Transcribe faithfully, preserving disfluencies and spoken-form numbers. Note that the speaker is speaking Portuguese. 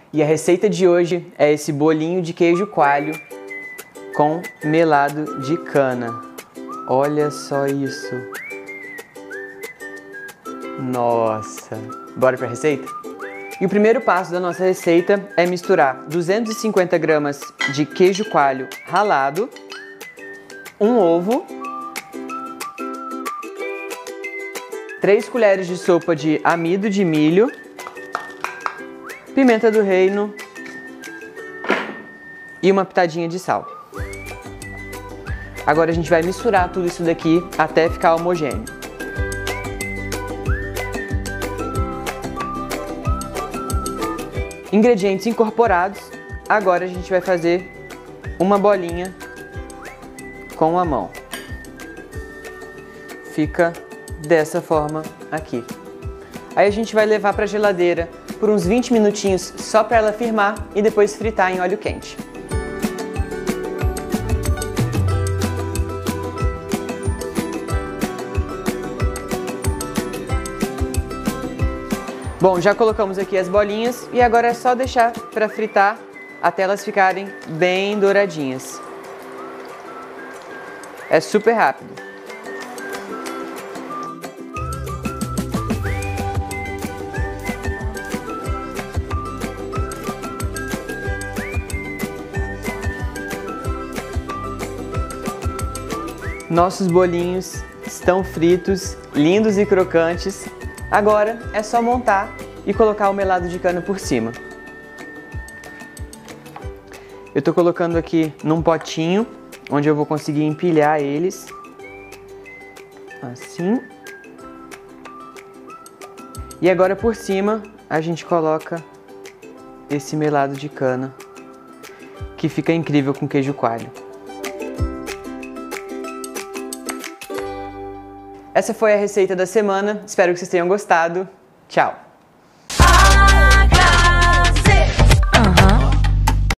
E a receita de hoje é esse bolinho de queijo coalho com melado de cana. Olha só isso. Nossa! Bora para a receita? E o primeiro passo da nossa receita é misturar duzentos e cinquenta gramas de queijo coalho ralado, um ovo, três colheres de sopa de amido de milho, pimenta do reino e uma pitadinha de sal. Agora a gente vai misturar tudo isso daqui até ficar homogêneo. Ingredientes incorporados, agora a gente vai fazer uma bolinha com a mão. Fica dessa forma aqui. Aí a gente vai levar para a geladeira por uns vinte minutinhos só para ela firmar e depois fritar em óleo quente. Bom, já colocamos aqui as bolinhas e agora é só deixar para fritar até elas ficarem bem douradinhas. É super rápido. Nossos bolinhos estão fritos, lindos e crocantes. Agora é só montar e colocar o melado de cana por cima. Eu tô colocando aqui num potinho, onde eu vou conseguir empilhar eles. Assim. E agora por cima a gente coloca esse melado de cana, que fica incrível com queijo coalho. Essa foi a receita da semana, espero que vocês tenham gostado. Tchau!